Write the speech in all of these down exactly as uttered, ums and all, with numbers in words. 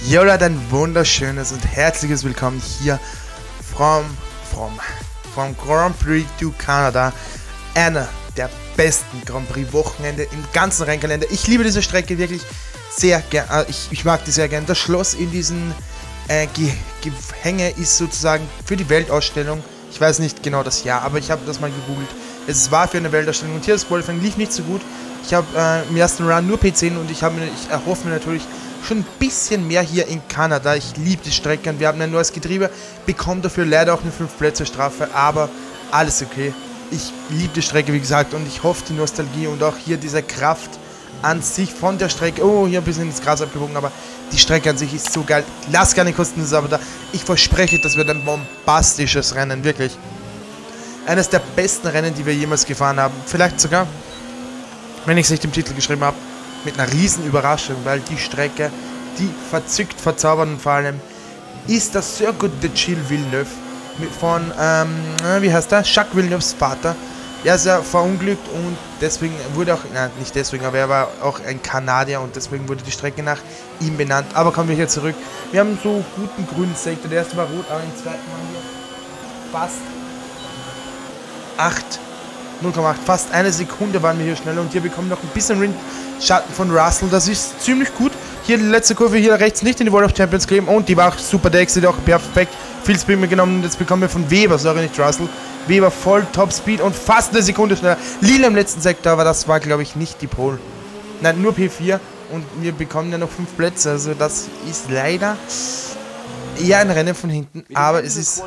Jo Leute, ein wunderschönes und herzliches Willkommen hier from, from, from Grand Prix to Canada. Einer der besten Grand Prix Wochenende im ganzen Rennkalender. Ich liebe diese Strecke wirklich sehr gerne. Ich, ich mag die sehr gerne. Das Schloss in diesem äh, Ge Gehänge ist sozusagen für die Weltausstellung. Ich weiß nicht genau das Jahr, aber ich habe das mal gegoogelt. Es war für eine Weltausstellung und hier das Qualifying lief nicht so gut. Ich habe äh, im ersten Run nur P zehn und ich, hab, ich erhoffe mir natürlich schon ein bisschen mehr hier in Kanada. Ich liebe die Strecke und wir haben ein neues Getriebe, bekommen dafür leider auch eine fünf Plätze Strafe, aber alles okay. Ich liebe die Strecke, wie gesagt, und ich hoffe, die Nostalgie und auch hier diese Kraft an sich von der Strecke, oh, hier ein bisschen ins Gras abgebogen, aber die Strecke an sich ist so geil. Lass gar nicht kosten, das ist aber da. Ich verspreche, das wird ein bombastisches Rennen, wirklich. Eines der besten Rennen, die wir jemals gefahren haben. Vielleicht sogar, wenn ich es nicht im Titel geschrieben habe, mit einer riesen Überraschung, weil die Strecke, die verzückt, verzaubert und vor allem ist das Circuit de Gilles Villeneuve mit von, ähm, wie heißt der? Jacques Villeneuves Vater. Er ist ja verunglückt und deswegen wurde auch, nein, nicht deswegen, aber er war auch ein Kanadier und deswegen wurde die Strecke nach ihm benannt. Aber kommen wir hier zurück. Wir haben so guten grünen Sektor. Der erste war rot, aber im zweiten haben wir fast acht, null Komma acht, fast eine Sekunde waren wir hier schneller und hier bekommen wir noch ein bisschen Windschatten von Russell. Das ist ziemlich gut. Hier die letzte Kurve hier rechts nicht in die World of Champions gegeben und die war auch super, der Exit auch perfekt. Viel Speed mitgenommen und jetzt bekommen wir von Weber, sorry, nicht Russell. Weber voll Top Speed und fast eine Sekunde schneller. Lila im letzten Sektor, aber das war, glaube ich, nicht die Pole. Nein, nur P vier und wir bekommen ja noch fünf Plätze. Also das ist leider eher ein Rennen von hinten, aber es ist...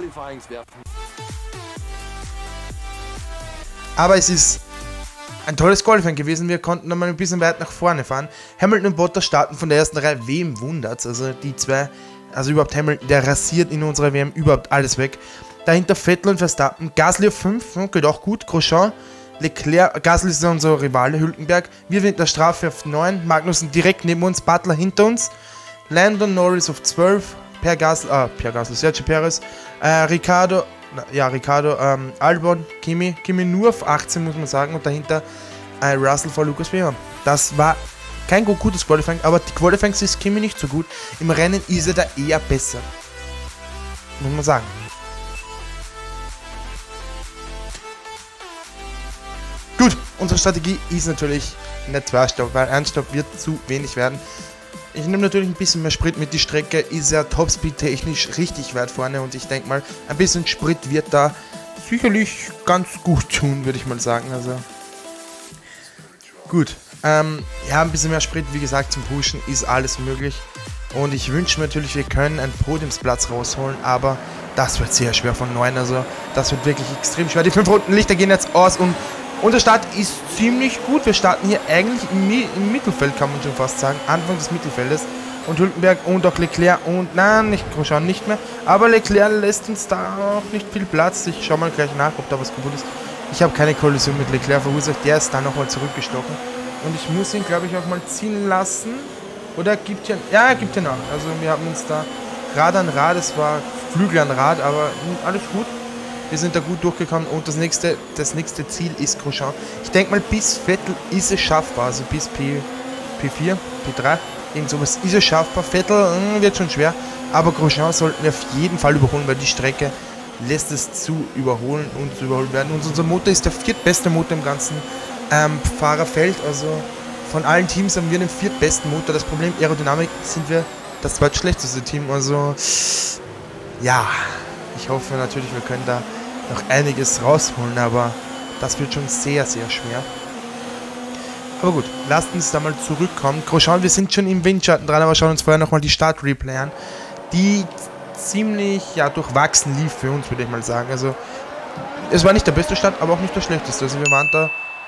Aber es ist ein tolles Qualifying gewesen. Wir konnten nochmal ein bisschen weit nach vorne fahren. Hamilton und Bottas starten von der ersten Reihe. Wem wundert's? Also die zwei, also überhaupt Hamilton, der rasiert in unserer W M überhaupt alles weg. Dahinter Vettel und Verstappen. Gasly auf fünf, geht auch gut. Grosjean, Leclerc, Gasly ist unser Rivale, Hülkenberg. Wir mit der Strafe auf neun. Magnussen direkt neben uns, Butler hinter uns. Lando Norris auf zwölf. Per Gasly, ah, Per Gasly, Sergio Perez. Äh, Ricciardo, ja, Ricciardo, ähm, Albon, Kimi. Kimi nur auf achtzehn, muss man sagen. Und dahinter äh, Russell vor Lucas Weber. Das war kein gutes Qualifying, aber die Qualifyings ist Kimi nicht so gut. Im Rennen ist er da eher besser. Muss man sagen. Gut, unsere Strategie ist natürlich nicht zwei Stopp, weil ein Stopp wird zu wenig werden. Ich nehme natürlich ein bisschen mehr Sprit mit. Die Strecke ist ja Topspeed technisch richtig weit vorne und ich denke mal, ein bisschen Sprit wird da sicherlich ganz gut tun, würde ich mal sagen. Also gut, ähm, ja, ein bisschen mehr Sprit, wie gesagt, zum Pushen ist alles möglich. Und ich wünsche mir natürlich, wir können einen Podiumsplatz rausholen, aber das wird sehr schwer von neun. Also das wird wirklich extrem schwer. Die fünf roten Lichter gehen jetzt aus und unser Start ist ziemlich gut. Wir starten hier eigentlich im, im Mittelfeld, kann man schon fast sagen. Anfang des Mittelfeldes. Und Hülkenberg und auch Leclerc und, nein, nicht Grosjean, nicht mehr. Aber Leclerc lässt uns da auch nicht viel Platz. Ich schaue mal gleich nach, ob da was kaputt ist. Ich habe keine Kollision mit Leclerc verursacht. Der ist da nochmal zurückgestochen. Und ich muss ihn, glaube ich, auch mal ziehen lassen. Oder gibt ja, ja, er gibt ja nach. Also wir haben uns da Rad an Rad, es war Flügel an Rad, aber alles gut. Wir sind da gut durchgekommen und das nächste, das nächste Ziel ist Grosjean. Ich denke mal, bis Vettel ist es schaffbar, also bis P, P4, P drei, irgend sowas ist es schaffbar. Vettel mh, wird schon schwer, aber Grosjean sollten wir auf jeden Fall überholen, weil die Strecke lässt es zu überholen und zu überholen werden. Und unser Motor ist der viertbeste Motor im ganzen ähm, Fahrerfeld, also von allen Teams haben wir den viertbesten Motor. Das Problem, Aerodynamik sind wir das zweitschlechteste Team, also ja, ich hoffe natürlich, wir können da noch einiges rausholen, aber das wird schon sehr, sehr schwer. Aber gut, lasst uns da mal zurückkommen. Grosjean, wir sind schon im Windschatten dran, aber schauen uns vorher nochmal die Start-Replay an, die ziemlich, ja, durchwachsen lief für uns, würde ich mal sagen. Also, es war nicht der beste Start, aber auch nicht der schlechteste. Also, wir waren da,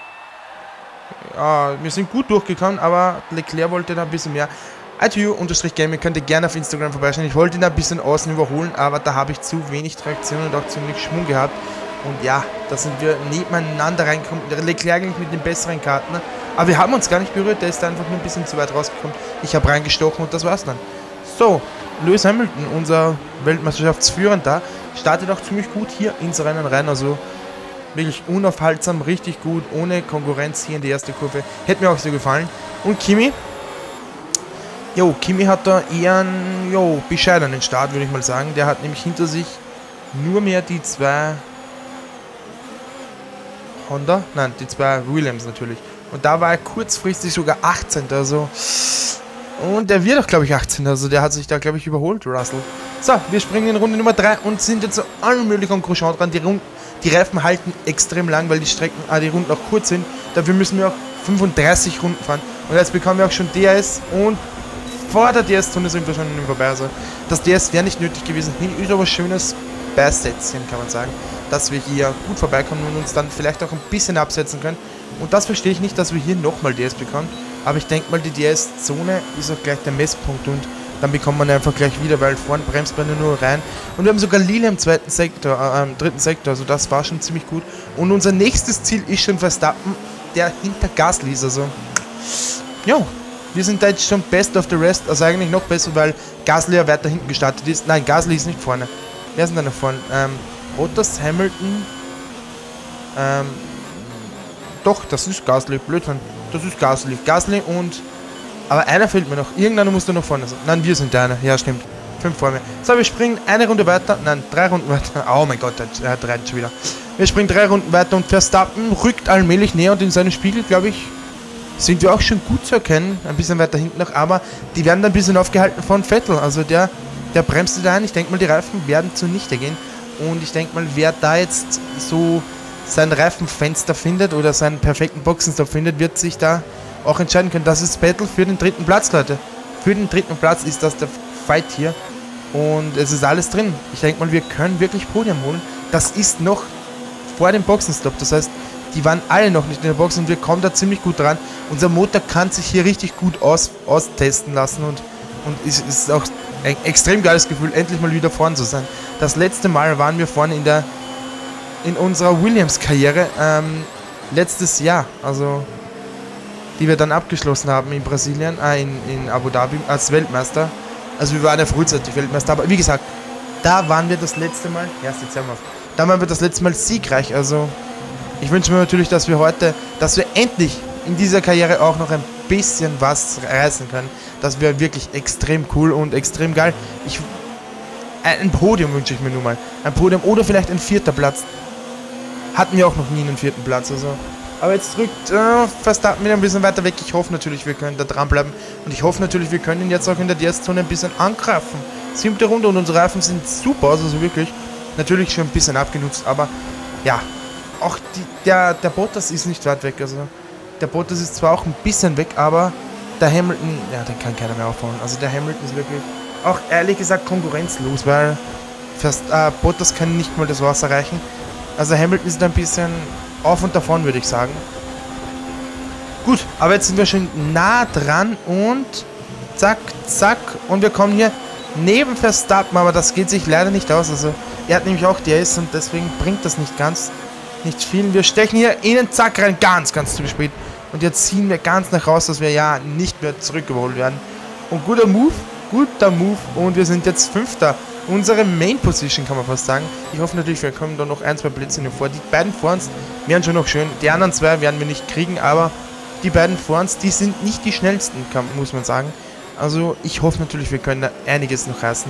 ja, wir sind gut durchgekommen, aber Leclerc wollte da ein bisschen mehr. Adieu-Gaming könnt ihr gerne auf Instagram vorbeischauen. Ich wollte ihn ein bisschen außen überholen, aber da habe ich zu wenig Traktion und auch ziemlich Schwung gehabt. Und ja, da sind wir nebeneinander reingekommen. Leclerc eigentlich mit den besseren Karten. Aber wir haben uns gar nicht berührt, der ist da einfach nur ein bisschen zu weit rausgekommen. Ich habe reingestochen und das war's dann. So, Lewis Hamilton, unser Weltmeisterschaftsführender, startet auch ziemlich gut hier ins Rennen rein. Also wirklich unaufhaltsam, richtig gut, ohne Konkurrenz hier in die erste Kurve. Hätte mir auch so gefallen. Und Kimi Jo, Kimi hat da eher einen jo, bescheidenen Start, würde ich mal sagen. Der hat nämlich hinter sich nur mehr die zwei Honda, nein, die zwei Williams natürlich. Und da war er kurzfristig sogar achtzehnter Also. Und der wird auch, glaube ich, achtzehnter Also der hat sich da, glaube ich, überholt, Russell. So, wir springen in Runde Nummer drei und sind jetzt so allmählich an Grosjean dran. Die, Rund die Reifen halten extrem lang, weil die Strecken, ah, die Runden auch kurz sind. Dafür müssen wir auch fünfunddreißig Runden fahren. Und jetzt bekommen wir auch schon D R S und vor der D R S-Zone sind wir schon vorbei. Also das D R S wäre nicht nötig gewesen. Ist aber ein schönes Beistätzchen, kann man sagen, dass wir hier gut vorbeikommen und uns dann vielleicht auch ein bisschen absetzen können. Und das verstehe ich nicht, dass wir hier nochmal D R S bekommen. Aber ich denke mal, die D R S-Zone ist auch gleich der Messpunkt und dann bekommt man einfach gleich wieder, weil vorne bremst man nur rein. Und wir haben sogar Lila im zweiten Sektor, äh, im dritten Sektor, also das war schon ziemlich gut. Und unser nächstes Ziel ist schon Verstappen, der hinter Gasly ist, also ja, wir sind da jetzt schon best of the rest, also eigentlich noch besser, weil Gasly ja weiter hinten gestartet ist. Nein, Gasly ist nicht vorne. Wer ist denn da nach vorne? Ähm, Bottas, Hamilton, ähm, doch, das ist Gasly, Blödsinn, das ist Gasly, Gasly und, aber einer fehlt mir noch, irgendeiner muss da noch vorne sein. Nein, wir sind der eine, ja stimmt, fünf vor mir. So, wir springen eine Runde weiter, nein, drei Runden weiter, oh mein Gott, er hat rennt schon wieder. Wir springen drei Runden weiter und Verstappen rückt allmählich näher und in seinem Spiegel, glaube ich, sind wir auch schon gut zu erkennen, ein bisschen weiter hinten noch, aber die werden dann ein bisschen aufgehalten von Vettel, also der, der bremst da ein, ich denke mal, die Reifen werden zunichte gehen und ich denke mal, wer da jetzt so sein Reifenfenster findet oder seinen perfekten Boxenstopp findet, wird sich da auch entscheiden können. Das ist Battle für den dritten Platz, Leute. Für den dritten Platz ist das der Fight hier und es ist alles drin. Ich denke mal, wir können wirklich Podium holen. Das ist noch vor dem Boxenstopp, das heißt, die waren alle noch nicht in der Box und wir kommen da ziemlich gut dran. Unser Motor kann sich hier richtig gut aus, austesten lassen und, und es ist auch ein extrem geiles Gefühl, endlich mal wieder vorne zu sein. Das letzte Mal waren wir vorne in der in unserer Williams-Karriere ähm, letztes Jahr, also die wir dann abgeschlossen haben in Brasilien, äh, in, in Abu Dhabi als Weltmeister. Also wir waren ja frühzeitig Weltmeister, aber wie gesagt, da waren wir das letzte Mal, ja, jetzt haben wir, da waren wir das letzte Mal siegreich, also ich wünsche mir natürlich, dass wir heute, dass wir endlich in dieser Karriere auch noch ein bisschen was reißen können. Das wäre wirklich extrem cool und extrem geil. Ich, ein Podium wünsche ich mir nun mal. Ein Podium oder vielleicht ein vierter Platz. Hatten wir auch noch nie einen vierten Platz. Also. Aber jetzt drückt äh, Verstappen wieder ein bisschen weiter weg. Ich hoffe natürlich, wir können da dranbleiben. Und ich hoffe natürlich, wir können ihn jetzt auch in der D S-Zone ein bisschen angreifen. Siebte Runde und unsere Reifen sind super, also wirklich. Natürlich schon ein bisschen abgenutzt, aber ja. Auch die, der, der Bottas ist nicht weit weg. Also der Bottas ist zwar auch ein bisschen weg, aber der Hamilton, ja, den kann keiner mehr aufholen. Also der Hamilton ist wirklich auch ehrlich gesagt konkurrenzlos, weil fast, äh, Bottas kann nicht mal das Wasser erreichen. Also Hamilton ist ein bisschen auf und davon, würde ich sagen. Gut, aber jetzt sind wir schon nah dran und zack, zack. Und wir kommen hier neben Verstappen, aber das geht sich leider nicht aus. Also er hat nämlich auch D R S und deswegen bringt das nicht ganz. Nicht viel. Wir stechen hier in den Zack rein, ganz, ganz zu spät. Und jetzt ziehen wir ganz nach raus, dass wir ja nicht mehr zurückgeholt werden. Und guter Move, guter Move. Und wir sind jetzt Fünfter. Unsere Main Position, kann man fast sagen. Ich hoffe natürlich, wir kommen da noch ein, zwei Plätze vor. Die beiden vor uns wären schon noch schön. Die anderen zwei werden wir nicht kriegen, aber die beiden vor uns, die sind nicht die schnellsten, kann, muss man sagen. Also ich hoffe natürlich, wir können da einiges noch reißen.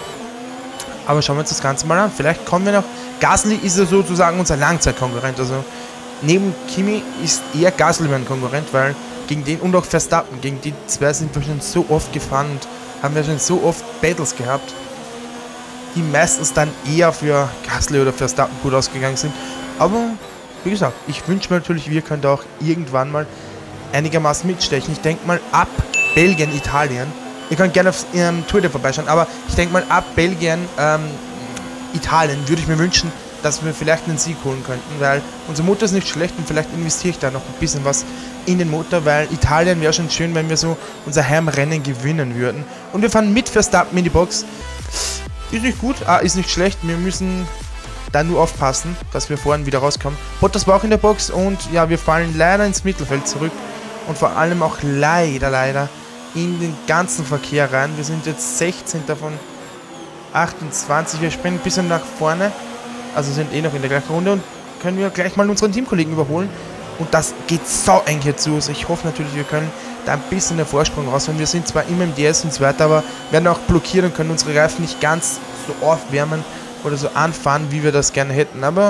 Aber schauen wir uns das Ganze mal an. Vielleicht kommen wir noch. Gasly ist ja sozusagen unser Langzeitkonkurrent. Also neben Kimi ist eher Gasly mein Konkurrent, weil gegen den und auch Verstappen, gegen die zwei sind wir schon so oft gefahren und haben wir schon so oft Battles gehabt, die meistens dann eher für Gasly oder Verstappen gut ausgegangen sind. Aber wie gesagt, ich wünsche mir natürlich, wir können da auch irgendwann mal einigermaßen mitstechen. Ich denke mal ab Belgien, Italien. Ihr könnt gerne auf ähm, Twitter vorbeischauen, aber ich denke mal ab Belgien, ähm, Italien würde ich mir wünschen, dass wir vielleicht einen Sieg holen könnten, weil unser Motor ist nicht schlecht und vielleicht investiere ich da noch ein bisschen was in den Motor, weil Italien wäre schon schön, wenn wir so unser Heimrennen gewinnen würden. Und wir fahren mit Verstappen in die Box. Ist nicht gut, ah, ist nicht schlecht, wir müssen da nur aufpassen, dass wir vorhin wieder rauskommen. Bottas war auch in der Box und ja, wir fallen leider ins Mittelfeld zurück und vor allem auch leider, leider in den ganzen Verkehr rein. Wir sind jetzt sechzehnter von achtundzwanzig. Wir springen ein bisschen nach vorne. Also sind eh noch in der gleichen Runde und können wir gleich mal unseren Teamkollegen überholen. Und das geht sau eng hier zu. Also ich hoffe natürlich, wir können da ein bisschen den Vorsprung raus. Und wir sind zwar immer im D S und so weiter, aber werden auch blockiert und können unsere Reifen nicht ganz so aufwärmen oder so anfahren, wie wir das gerne hätten. Aber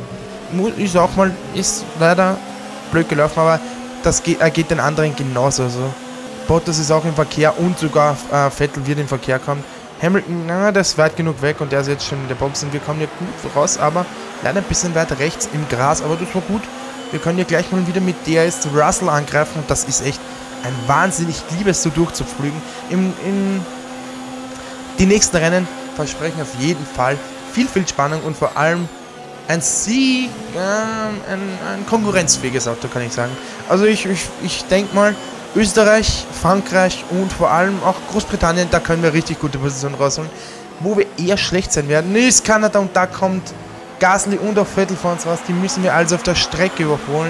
ist auch mal, ist leider blöd gelaufen, aber das geht, äh, geht den anderen genauso. Also Bottas ist auch im Verkehr und sogar äh, Vettel wird im Verkehr kommen. Hamilton, na, der ist weit genug weg und der ist jetzt schon in der Box und wir kommen hier gut raus, aber leider ein bisschen weiter rechts im Gras, aber das war gut. Wir können hier gleich mal wieder mit D R S Russell angreifen und das ist echt ein Wahnsinn. Ich liebe es so durchzufliegen. Im, in die nächsten Rennen versprechen auf jeden Fall viel, viel Spannung und vor allem ein Sieg, äh, ein, ein konkurrenzfähiges Auto, kann ich sagen. Also ich, ich, ich denke mal, Österreich, Frankreich und vor allem auch Großbritannien, da können wir richtig gute Positionen rausholen. Wo wir eher schlecht sein werden, ist Kanada und da kommt Gasly und auch Vettel vor uns raus. Die müssen wir also auf der Strecke überholen.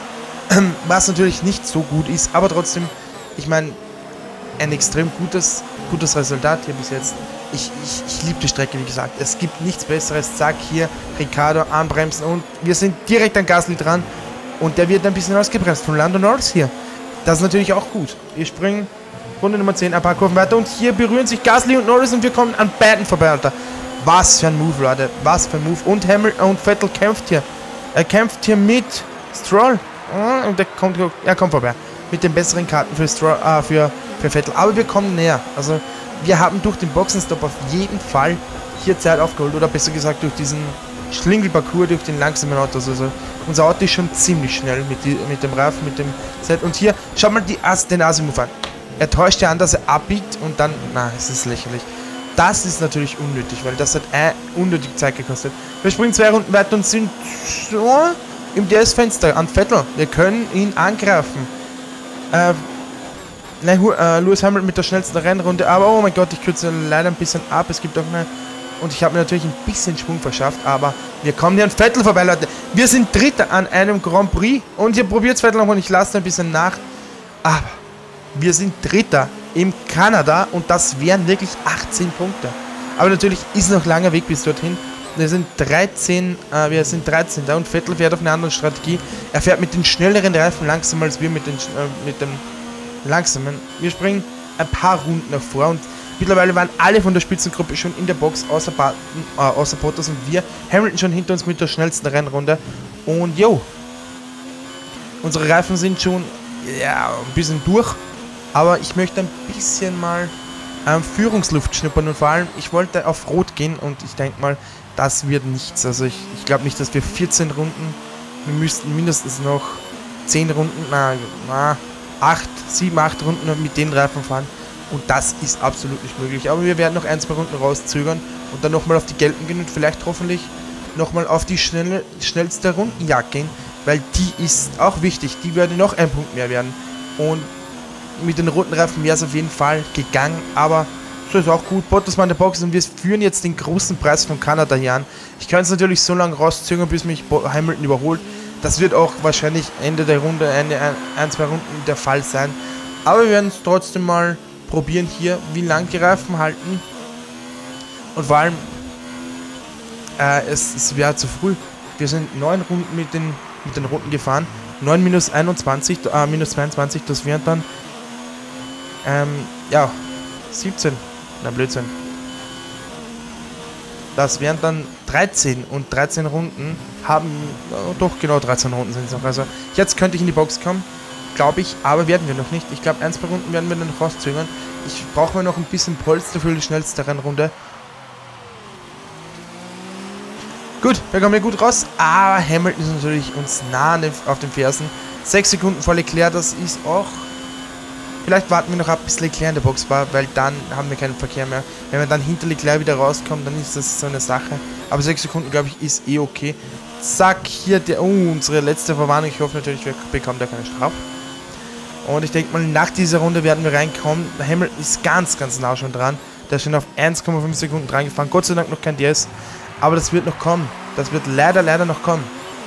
Was natürlich nicht so gut ist, aber trotzdem, ich meine, ein extrem gutes, gutes Resultat hier bis jetzt. Ich, ich, ich liebe die Strecke, wie gesagt. Es gibt nichts Besseres. Zack, hier, Ricciardo anbremsen und wir sind direkt an Gasly dran. Und der wird ein bisschen ausgebremst von Lando Norris hier. Das ist natürlich auch gut. Wir springen Runde Nummer zehn, ein paar Kurven weiter und hier berühren sich Gasly und Norris und wir kommen an beiden vorbei, Alter. Was für ein Move, Leute. Was für ein Move. Und Hamilton und Vettel kämpft hier. Er kämpft hier mit Stroll. Und der kommt, er kommt vorbei. Mit den besseren Karten für, Stroll, äh, für, für Vettel. Aber wir kommen näher. Also wir haben durch den Boxenstopp auf jeden Fall hier Zeit aufgeholt. Oder besser gesagt durch diesen Schlingelparcours, durch den langsamen Auto. Also unser Auto ist schon ziemlich schnell mit, die, mit dem Reifen, mit dem Set. Und hier, schaut mal die As, den Asi-Move an. Er täuscht ja an, dass er abbiegt und dann, na, es ist lächerlich. Das ist natürlich unnötig, weil das hat äh, unnötig Zeit gekostet. Wir springen zwei Runden weiter und sind so im D S-Fenster an Vettel. Wir können ihn angreifen. Äh, nein, äh, Lewis Hamilton mit der schnellsten Rennrunde, aber oh mein Gott, ich kürze leider ein bisschen ab. Es gibt auch eine, und ich habe mir natürlich ein bisschen Schwung verschafft, aber wir kommen hier an Vettel vorbei, Leute. Wir sind Dritter an einem Grand Prix und ihr probiert Vettel noch und ich lasse ein bisschen nach. Aber wir sind Dritter in Kanada und das wären wirklich achtzehn Punkte. Aber natürlich ist noch langer Weg bis dorthin. Wir sind dreizehn, äh, wir sind dreizehn da und Vettel fährt auf eine andere Strategie. Er fährt mit den schnelleren Reifen langsamer als wir mit den, äh, mit dem langsamen. Wir springen ein paar Runden nach vor und mittlerweile waren alle von der Spitzengruppe schon in der Box, außer, Button, äh, außer Bottas und wir. Hamilton schon hinter uns mit der schnellsten Rennrunde. Und jo, unsere Reifen sind schon ja, ein bisschen durch. Aber ich möchte ein bisschen mal ähm, Führungsluft schnuppern und vor allem, ich wollte auf Rot gehen und ich denke mal, das wird nichts. Also ich, ich glaube nicht, dass wir vierzehn Runden, wir müssten mindestens noch zehn Runden, na, na acht, sieben, acht Runden mit den Reifen fahren und das ist absolut nicht möglich. Aber wir werden noch ein, zwei Runden rauszögern und dann nochmal auf die gelben gehen und vielleicht hoffentlich nochmal auf die schnelle, schnellste Rundenjagd gehen, weil die ist auch wichtig, die würde noch ein Punkt mehr werden und mit den roten Reifen wäre es auf jeden Fall gegangen, aber so ist auch gut. Bottas war in der Box und wir führen jetzt den großen Preis von Kanada hier an. Ich kann es natürlich so lange rauszögern, bis mich Hamilton überholt. Das wird auch wahrscheinlich Ende der Runde, Ende ein, ein zwei Runden der Fall sein. Aber wir werden es trotzdem mal probieren hier, wie lang die Reifen halten. Und vor allem, äh, es, es wäre zu früh. Wir sind neun Runden mit den, mit den Runden gefahren. neun minus einundzwanzig, äh, minus zweiundzwanzig, das wären dann Ähm, ja, siebzehn, na Blödsinn. Das wären dann dreizehn und dreizehn Runden haben, oh, doch genau dreizehn Runden sind es noch. Also jetzt könnte ich in die Box kommen, glaube ich, aber werden wir noch nicht. Ich glaube, ein, zwei Runden werden wir dann noch rauszögern. Ich brauche mir noch ein bisschen Polster für die schnellste Rennrunde. Gut, wir kommen hier gut raus, aber Hamilton ist natürlich uns nah auf den Fersen. sechs Sekunden vor Leclerc, das ist auch... Vielleicht warten wir noch ab, bis Leclerc in der Box war, weil dann haben wir keinen Verkehr mehr. Wenn wir dann hinter Leclerc wieder rauskommen, dann ist das so eine Sache. Aber sechs Sekunden, glaube ich, ist eh okay. Zack, hier der, oh, unsere letzte Verwarnung. Ich hoffe natürlich, wir bekommen da keine Strafe. Und ich denke mal, nach dieser Runde werden wir reinkommen. Hamilton ist ganz, ganz nah schon dran. Der ist schon auf eins Komma fünf Sekunden dran gefahren. Gott sei Dank noch kein D S. Aber das wird noch kommen. Das wird leider, leider noch kommen.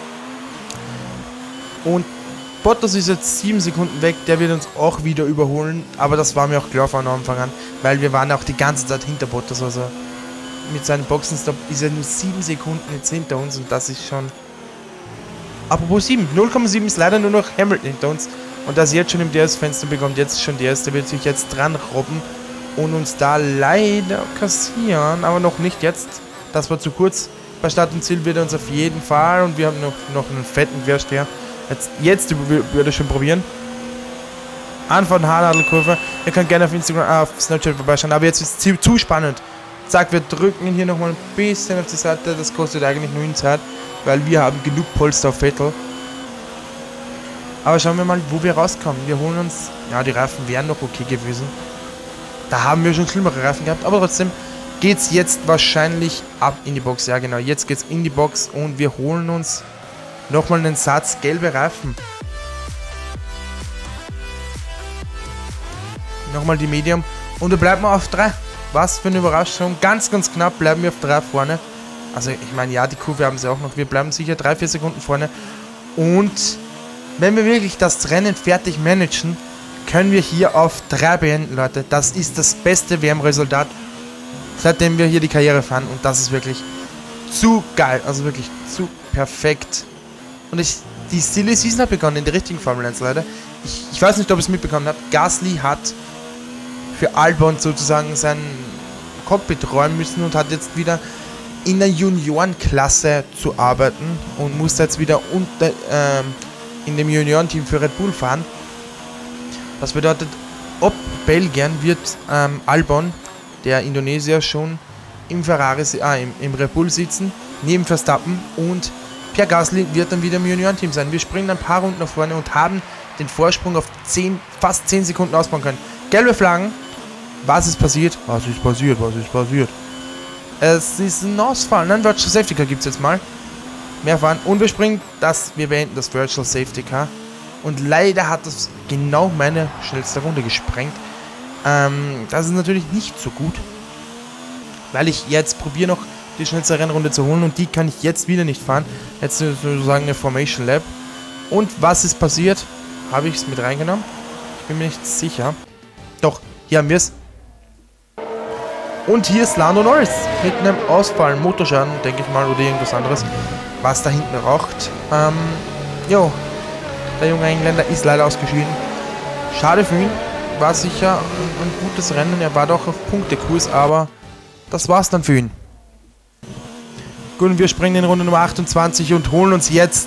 Und Bottas ist jetzt sieben Sekunden weg, der wird uns auch wieder überholen, aber das war mir auch klar von Anfang an, weil wir waren auch die ganze Zeit hinter Bottas, also mit seinem Boxenstopp ist er nur sieben Sekunden jetzt hinter uns und das ist schon... Apropos sieben, null Komma sieben ist leider nur noch Hamilton hinter uns Und das jetzt schon im D R S-Fenster bekommt, jetzt schon D R S, der wird sich jetzt dran robben und uns da leider kassieren, aber noch nicht jetzt. Das war zu kurz. Bei Start und Ziel wird er uns auf jeden Fall und wir haben noch, noch einen fetten Quersteher. Jetzt, jetzt würde ich schon probieren. Anfang Haarnadelkurve. Ihr könnt gerne auf Instagram, äh, auf Snapchat vorbeischauen, aber jetzt ist es zu spannend. Zack, wir drücken ihn hier nochmal ein bisschen auf die Seite. Das kostet eigentlich nur ihn Zeit, weil wir haben genug Polster auf Vettel. Aber schauen wir mal, wo wir rauskommen. Wir holen uns, ja, die Reifen wären noch okay gewesen. Da haben wir schon schlimmere Reifen gehabt, aber trotzdem geht es jetzt wahrscheinlich ab in die Box. Ja genau, jetzt geht es in die Box und wir holen uns nochmal einen Satz gelbe Reifen. Nochmal die Medium und wir bleiben auf drei. Was für eine Überraschung. Ganz, ganz knapp bleiben wir auf drei vorne. Also ich meine, ja, die Kurve haben sie auch noch. Wir bleiben sicher drei, vier Sekunden vorne. Und wenn wir wirklich das Rennen fertig managen, können wir hier auf drei beenden, Leute. Das ist das beste W M-Resultat, seitdem wir hier die Karriere fahren. Und das ist wirklich zu geil. Also wirklich zu perfekt. Und ich, die Silly Season hat begonnen in der richtigen Formel eins, Leute. Ich, ich weiß nicht, ob ihr es mitbekommen habt. Gasly hat für Albon sozusagen sein Cockpit räumen müssen und hat jetzt wieder in der Juniorenklasse zu arbeiten und muss jetzt wieder unter, ähm, in dem Juniorenteam für Red Bull fahren. Das bedeutet, ob Belgien wird ähm, Albon, der Indonesier, schon im Ferrari, ah, im, im Red Bull sitzen, neben Verstappen, und Pierre Gasly wird dann wieder im Juniorenteam sein. Wir springen ein paar Runden nach vorne und haben den Vorsprung auf zehn, fast zehn Sekunden ausbauen können. Gelbe Flaggen. Was ist passiert? Was ist passiert? Was ist passiert? Es ist ein Ausfall. Nein, Virtual Safety Car gibt es jetzt mal. Mehr fahren. Und wir springen das. Wir beenden das Virtual Safety Car. Und leider hat das genau meine schnellste Runde gesprengt. Ähm, das ist natürlich nicht so gut. Weil ich jetzt probiere noch die schnellste Rennrunde zu holen. Und die kann ich jetzt wieder nicht fahren. Jetzt sozusagen eine Formation Lab. Und was ist passiert? Habe ich es mit reingenommen? Ich bin mir nicht sicher. Doch, hier haben wir es. Und hier ist Lando Norris mit einem Ausfall, Motorschaden, denke ich mal, oder irgendwas anderes, was da hinten raucht. Ähm, jo, der junge Engländer ist leider ausgeschieden. Schade für ihn, war sicher ein, ein gutes Rennen, er war doch auf Punktekurs, aber das war's dann für ihn. Gut, und wir springen in Runde Nummer achtundzwanzig und holen uns jetzt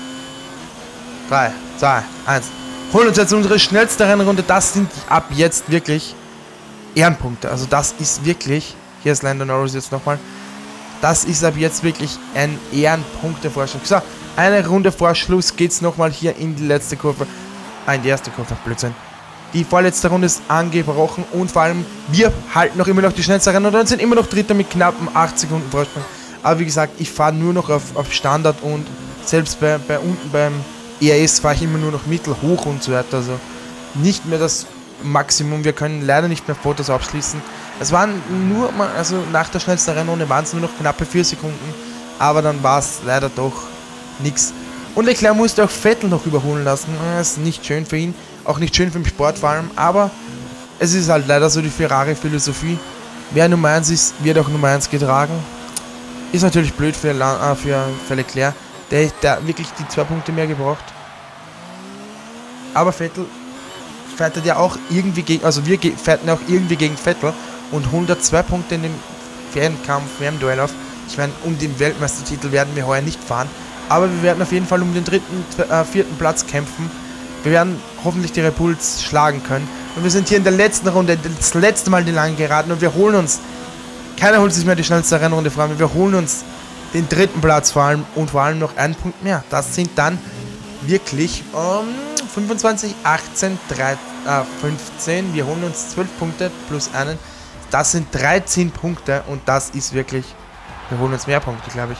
drei, zwei, eins. Holen uns jetzt unsere schnellste Rennrunde. Das sind ab jetzt wirklich Ehrenpunkte. Also das ist wirklich, hier ist Lando Norris jetzt nochmal, das ist ab jetzt wirklich ein Ehrenpunkte-Vorsprung. So, eine Runde vor Schluss geht es nochmal hier in die letzte Kurve. Ah, in die erste Kurve, Blödsinn. Die vorletzte Runde ist angebrochen und vor allem, wir halten noch immer noch die schnellste Rennrunde und sind immer noch Dritter mit knappen acht Sekunden Vorsprung. Aber wie gesagt, ich fahre nur noch auf, auf Standard und selbst bei, bei unten beim E R S fahre ich immer nur noch mittelhoch und so weiter. Also nicht mehr das Maximum. Wir können leider nicht mehr Fotos abschließen. Es waren nur, also nach der schnellsten Rennrunde waren es nur noch knappe vier Sekunden. Aber dann war es leider doch nichts. Und Leclerc musste auch Vettel noch überholen lassen. Das ist nicht schön für ihn. Auch nicht schön für den Sport vor allem. Aber es ist halt leider so die Ferrari-Philosophie. Wer Nummer eins ist, wird auch Nummer eins getragen. Ist natürlich blöd für, äh, für, für Leclerc. Der hat wirklich die zwei Punkte mehr gebraucht. Aber Vettel fährt ja auch irgendwie gegen, also wir fährten auch irgendwie gegen Vettel und hundertzwei Punkte in dem Fernkampf, Fernduell auf. Ich meine, um den Weltmeistertitel werden wir heuer nicht fahren, aber wir werden auf jeden Fall um den dritten, äh, vierten Platz kämpfen. Wir werden hoffentlich die Red Bulls schlagen können. Und wir sind hier in der letzten Runde, das letzte Mal die langen geraten und wir holen uns, keiner holt sich mehr die schnellste Rennrunde vor allem, wir holen uns den dritten Platz vor allem und vor allem noch einen Punkt mehr. Das sind dann wirklich um, fünfundzwanzig, achtzehn, drei, äh, fünfzehn. Wir holen uns zwölf Punkte plus einen. Das sind dreizehn Punkte und das ist wirklich, wir holen uns mehr Punkte, glaube ich.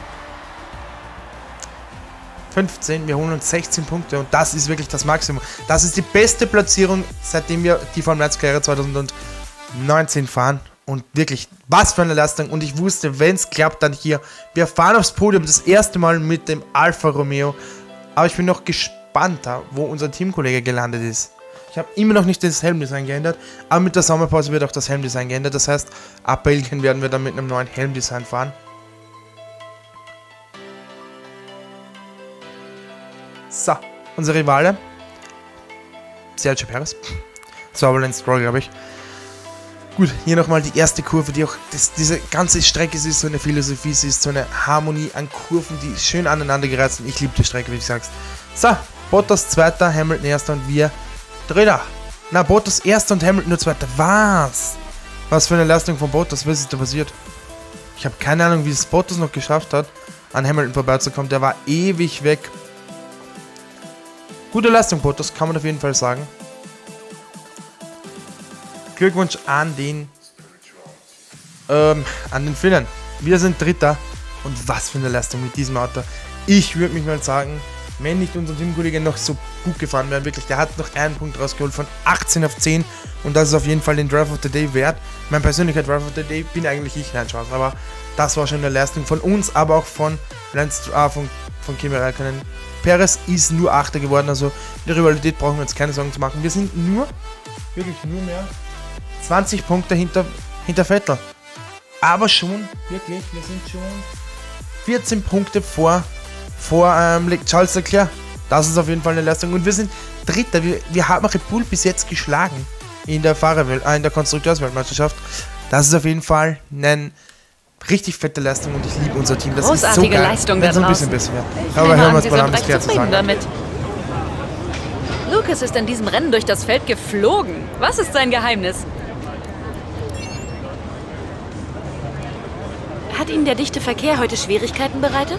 fünfzehn, wir holen uns sechzehn Punkte und das ist wirklich das Maximum. Das ist die beste Platzierung, seitdem wir die Formel eins Karriere zweitausendneunzehn fahren. Und wirklich, was für eine Leistung. Und ich wusste, wenn es klappt, dann hier. Wir fahren aufs Podium das erste Mal mit dem Alfa Romeo. Aber ich bin noch gespannter, wo unser Teamkollege gelandet ist. Ich habe immer noch nicht das Helmdesign geändert. Aber mit der Sommerpause wird auch das Helmdesign geändert. Das heißt, ab Belgien werden wir dann mit einem neuen Helmdesign fahren. So, unser Rivale. Sergio Perez. Das war aber ein Stroll, glaube ich. Gut, hier nochmal die erste Kurve, die auch, das, diese ganze Strecke, sie ist so eine Philosophie, sie ist so eine Harmonie an Kurven, die schön aneinander gereizt sind. Ich liebe die Strecke, wie du sagst. So, Bottas Zweiter, Hamilton Erster und wir Dritter. Na, Bottas Erster und Hamilton nur Zweiter. Was? Was für eine Leistung von Bottas, was ist da passiert? Ich habe keine Ahnung, wie es Bottas noch geschafft hat, an Hamilton vorbeizukommen. Der war ewig weg. Gute Leistung, Bottas, kann man auf jeden Fall sagen. Glückwunsch an den ähm, an den Finnen. Wir sind Dritter. Und was für eine Leistung mit diesem Auto. Ich würde mich mal sagen, wenn nicht unser Teamkollege noch so gut gefahren wäre, wirklich, der hat noch einen Punkt rausgeholt von achtzehn auf zehn. Und das ist auf jeden Fall den Drive of the Day wert. Mein persönlicher Drive of the Day bin eigentlich ich, nein, Spaß. Aber das war schon eine Leistung von uns, aber auch von Lance, ah, von, von Kimi Räikkönen. Perez ist nur Achter geworden, also in der Rivalität brauchen wir uns keine Sorgen zu machen. Wir sind nur, wirklich nur mehr zwanzig Punkte hinter, hinter Vettel. Aber schon, wirklich, wir sind schon vierzehn Punkte vor, vor ähm, Charles Leclerc. Das ist auf jeden Fall eine Leistung. Und wir sind Dritter. Wir, wir haben Red Bull bis jetzt geschlagen in der Fahrerwelt, äh, in der Konstrukteursweltmeisterschaft. Das ist auf jeden Fall eine richtig fette Leistung und ich liebe unser Team. Das Großartige ist so geil, Leistung wenn es ein bisschen besser wäre. Aber hören wir uns mal an, was Claire zu sagen damit. Lucas ist in diesem Rennen durch das Feld geflogen. Was ist sein Geheimnis? Hat Ihnen der dichte Verkehr heute Schwierigkeiten bereitet?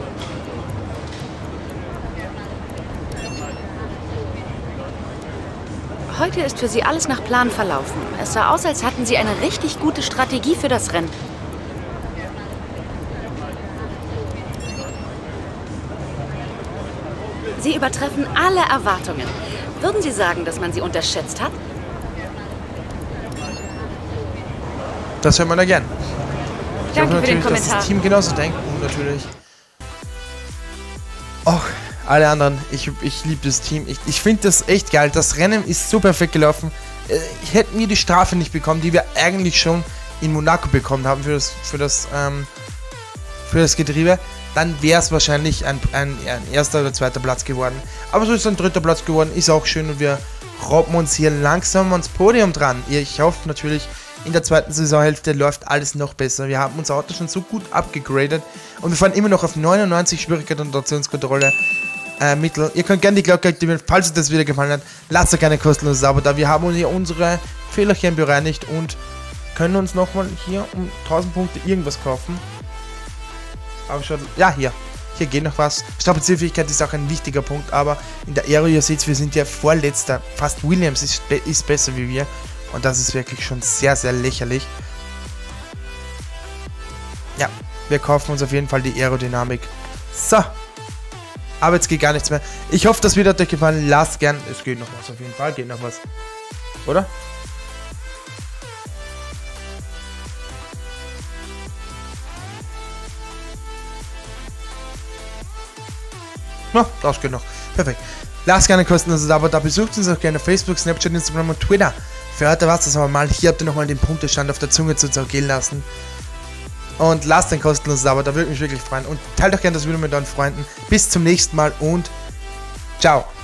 Heute ist für Sie alles nach Plan verlaufen. Es sah aus, als hatten Sie eine richtig gute Strategie für das Rennen. Sie übertreffen alle Erwartungen. Würden Sie sagen, dass man Sie unterschätzt hat? Das hört man da gern. Ich Danke hoffe für den natürlich, dass Kommentar. das Team genauso denkt und natürlich auch alle anderen. Ich, ich liebe das Team. Ich, ich finde das echt geil. Das Rennen ist so perfekt gelaufen. Ich hätten wir die Strafe nicht bekommen, die wir eigentlich schon in Monaco bekommen haben für das, für das, ähm, für das Getriebe, dann wäre es wahrscheinlich ein, ein, ein erster oder zweiter Platz geworden. Aber so ist ein dritter Platz geworden. Ist auch schön und wir robben uns hier langsam ans Podium dran. Ich hoffe natürlich, in der zweiten Saisonhälfte läuft alles noch besser. Wir haben unser Auto schon so gut abgegradet und wir fahren immer noch auf neunundneunzig Schwierigkeit und Traktionskontrolle äh, Mittel. Ihr könnt gerne die Glocke aktivieren, falls euch das wieder gefallen hat. Lasst euch keine kostenlose Abo da. Wir haben hier unsere Fehlerchen bereinigt und können uns nochmal hier um tausend Punkte irgendwas kaufen. Aber schon, ja, hier. Hier geht noch was. Strapazierfähigkeit ist auch ein wichtiger Punkt, aber in der Aero, ihr seht, wir sind ja Vorletzter. Fast Williams ist, ist besser wie wir. Und das ist wirklich schon sehr, sehr lächerlich. Ja, wir kaufen uns auf jeden Fall die Aerodynamik. So. Aber jetzt geht gar nichts mehr. Ich hoffe, das Video hat euch gefallen. Lasst gern. Es geht noch was auf jeden Fall. Geht noch was. Oder? Ja, das geht noch. Perfekt. Lasst gerne ein kostenloses Abo da. Besucht uns auch gerne auf Facebook, Snapchat, Instagram und Twitter. Für heute war es das aber mal. Hier habt ihr nochmal den Punktestand auf der Zunge zu zergehen lassen. Und lasst ein kostenloses Abo, da würde mich wirklich freuen. Und teilt auch gerne das Video mit euren Freunden. Bis zum nächsten Mal und ciao.